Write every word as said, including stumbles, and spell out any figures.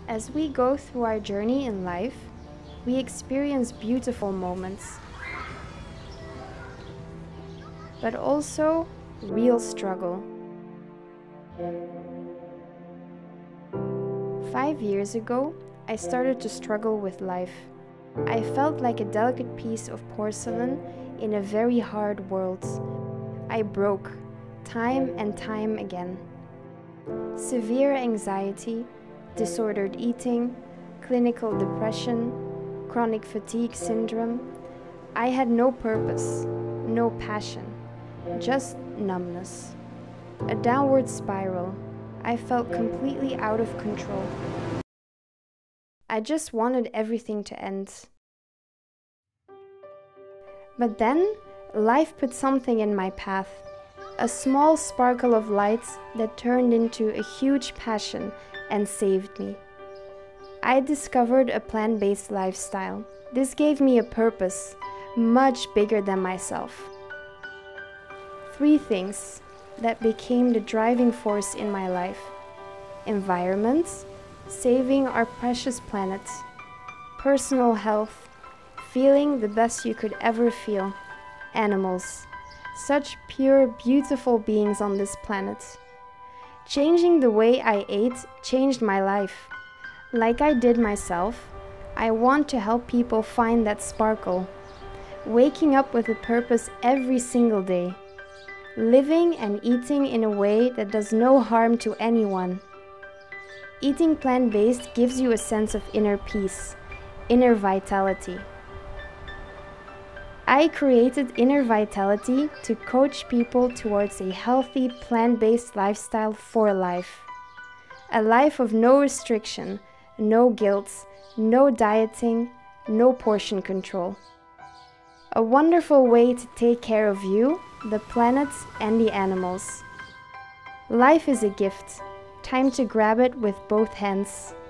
As we go through our journey in life, we experience beautiful moments, but also real struggle. Five years ago, I started to struggle with life. I felt like a delicate piece of porcelain in a very hard world. I broke, time and time again. Severe anxiety, disordered eating, clinical depression, chronic fatigue syndrome. I had no purpose, no passion, just numbness. A downward spiral. I felt completely out of control. I just wanted everything to end. But then, life put something in my path. A small sparkle of light that turned into a huge passion and saved me. I discovered a plant-based lifestyle. This gave me a purpose, much bigger than myself. Three things that became the driving force in my life: environment, saving our precious planet; personal health, feeling the best you could ever feel; animals, such pure, beautiful beings on this planet. Changing the way I ate changed my life. Like I did myself, I want to help people find that sparkle. Waking up with a purpose every single day. Living and eating in a way that does no harm to anyone. Eating plant-based gives you a sense of inner peace, inner vitality. I created Inner Vitality to coach people towards a healthy plant-based lifestyle for life. A life of no restriction, no guilt, no dieting, no portion control. A wonderful way to take care of you, the planet and the animals. Life is a gift. Time to grab it with both hands.